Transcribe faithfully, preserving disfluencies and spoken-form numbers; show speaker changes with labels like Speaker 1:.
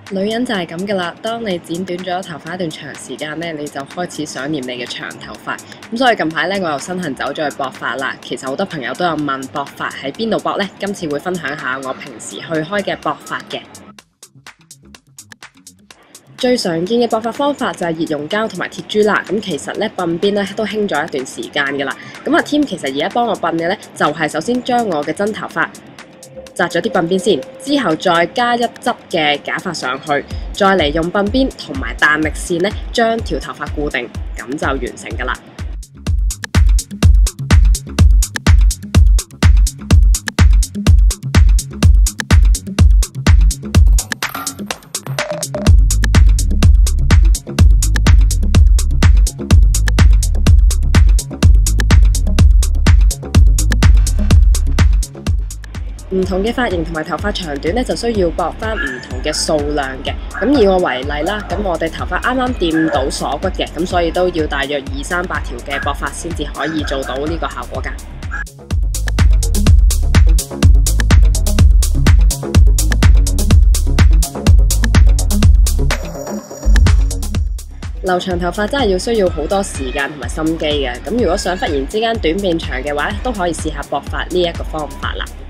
Speaker 1: 女人就係咁噶啦，當你剪短咗頭髮一段長時間咧，你就開始想念你嘅長頭髮。咁所以近排咧，我又身痕走咗去博髮啦。其實好多朋友都有問博髮喺邊度博呢？今次會分享下我平時去開嘅博髮嘅。最常見嘅博髮方法就係熱熔膠同埋鐵珠啦。咁其實咧鬢邊咧都興咗一段時間噶啦。咁阿 Tim 其實而家幫我鬢嘅咧，就係首先將我嘅真頭髮紮咗啲鬢邊先，之後再加一執嘅假髮上去，再嚟用鬢邊同埋彈力線咧將條頭髮固定，咁就完成噶啦。唔同嘅髮型同埋頭髮長短咧，就需要駁翻唔同嘅數量嘅。咁以我為例啦，咁我哋頭髮啱啱掂到鎖骨嘅，咁所以都要大約二三百條嘅駁髮先至可以做到呢個效果㗎。留長頭髮真係要需要好多時間同埋心機嘅。咁如果想忽然之間短變長嘅話，都可以試下駁髮呢一個方法啦。